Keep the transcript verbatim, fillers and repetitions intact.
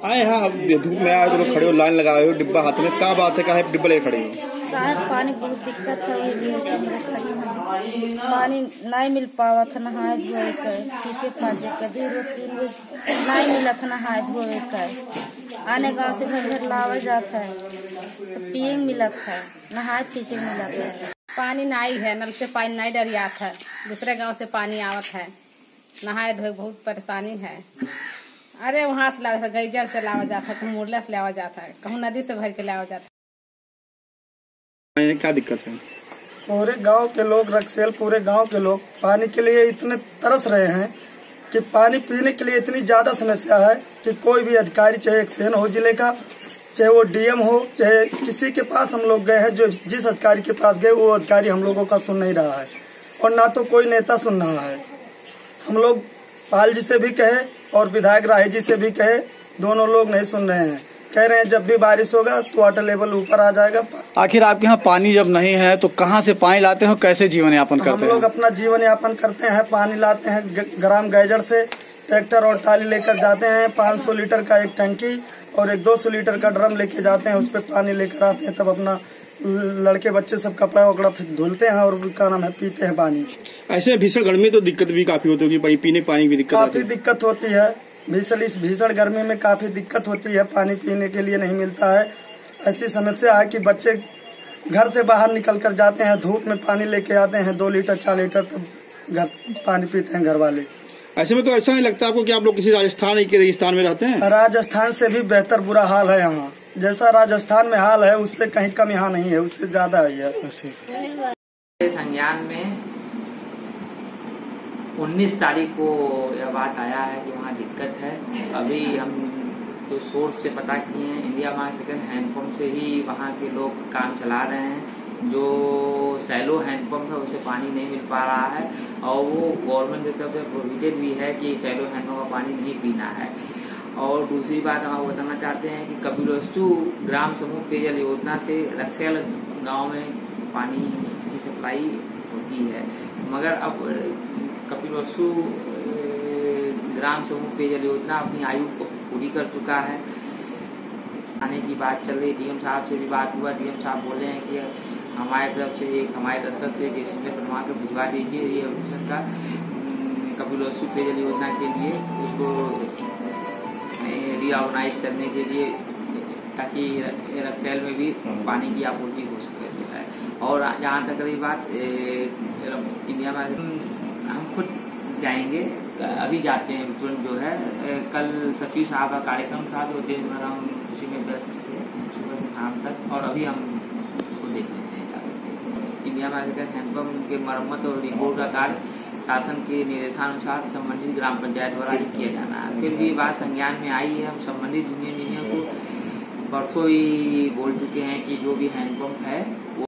आए हाँ धूप में आए तो लोग खड़े हो, लाइन लगाए हो, डिब्बा हाथ में, क्या बात है, कहा डिब्बा लेके खड़े हो? साहब पानी बहुत दिक्कत है, वही लिए सब लोग खड़े हैं। पानी नहीं मिल पावा था नहाए धोए कर, पीछे पाजे कर दो रोज तीन रोज नहीं मिला था नहाए धोए कर। आने गांव से भर भर लावा जाता है तो पिए मिला था, नहाए पीछे मिला था। पानी नहीं है, नल से पानी नहीं डरियात है, दूसरे गांव से पानी आवत है, नहाए धोए बहुत परेशानी है। अरे वहाँ से लावा गैजर से लावा जाता है, कहूँ मुरला से लावा जाता है, कहूँ नदी से भर के लावा जाता है। क्या दिक्कत है? पूरे गांव के लोग, रक्सेल पूरे गांव के लोग पानी के लिए इतने तरस रहे हैं कि पानी पीने के लिए इतनी ज्यादा समस्या है कि कोई भी अधिकारी, चाहे एक्सेन हो जिले का, चाहे वो डीएम हो, चाहे किसी के पास हम लोग गए हैं, जो जिस अधिकारी के पास गए वो अधिकारी हम लोगों का सुन नहीं रहा है और ना तो कोई नेता सुन रहा है। हम लोग पाल जी से भी कहे और विधायक राही जी से भी कहे, दोनों लोग नहीं सुन रहे हैं। कह रहे हैं जब भी बारिश होगा तो वाटर लेवल ऊपर आ जाएगा। आखिर आपके यहाँ पानी जब नहीं है तो कहाँ से पानी लाते हो, कैसे जीवन यापन करते हैं? हम लोग अपना जीवन यापन करते हैं, पानी लाते हैं ग्राम गैजर से, ट्रैक्टर और टाली लेकर जाते हैं। पाँच सौ लीटर का एक टंकी और एक दो सौ लीटर का ड्रम लेके जाते हैं, उस पर पानी लेकर आते हैं। तब अपना लड़के बच्चे सब कपड़ा वकड़ा फिर धुलते हैं और क्या नाम है पीते हैं पानी। ऐसे भीषण गर्मी तो दिक्कत भी काफी होती होगी, भाई पीने पानी की दिक्कत काफी दिक्कत होती है। भीषण इस भीषण गर्मी में काफी दिक्कत होती है, पानी पीने के लिए नहीं मिलता है। ऐसी समस्या है कि बच्चे घर से बाहर निकल कर जाते हैं, धूप में पानी लेके आते हैं, दो लीटर चार लीटर, तब घर पानी पीते हैं घर वाले। ऐसे में तो ऐसा नहीं लगता आपको कि आप लोग किसी राजस्थान के रेगिस्तान में रहते हैं? राजस्थान से भी बेहतर बुरा हाल है यहाँ। जैसा राजस्थान में हाल है उससे कहीं कम यहाँ नहीं है, उससे ज्यादा है। संज्ञान में उन्नीस तारीख को यह बात आया है कि वहाँ दिक्कत है। अभी हम जो सोर्स से पता किए हैं, इंडिया महासेकंड हैंडपम्प से ही वहाँ के लोग काम चला रहे हैं। जो सैलो हैंडपम्प है उसे पानी नहीं मिल पा रहा है और वो गवर्नमेंट की तरफ से प्रोविडेड भी है कि सैलो हैंडपम्प का पानी नहीं पीना है। और दूसरी बात हम आपको बताना चाहते हैं कि कपिलवस्तु ग्राम समूह पेयजल योजना से रक्सेल गांव में पानी की सप्लाई होती है, मगर अब कपिलवस्तु ग्राम समूह पेयजल योजना अपनी आयु पूरी कर चुका है। आने की बात चल रही, डीएम साहब से भी बात हुआ। डीएम साहब बोले हैं कि हमारे तरफ से एक हमारे दस्तखत से इसमें प्रमाण पत्र भिजवा दीजिए ये ऑफिसर का कपिलवस्तु पेयजल योजना के लिए, उसको रीऑर्गेनाइज करने के लिए, ताकि रक्सेल में भी पानी की आपूर्ति हो सके है। और जहाँ तक रही बात इंडिया में, हम खुद जाएंगे, अभी जाते हैं तुरंत जो है। कल सचिव साहब का कार्यक्रम था तो दिन भर हम उसी में व्यस्त थे सुबह से शाम तक, और अभी हम उसको देख लेते हैं जाकर। इंडिया में हैंडपम्प के मरम्मत और रिपोर्ट का कार्य शासन के निर्देशानुसार संबंधित ग्राम पंचायत द्वारा ही किया जाना है। फिर भी बात संज्ञान में आई है, हम संबंधित जूनियर इंजीनियर को परसों ही बोल चुके हैं कि जो भी हैंडपम्प है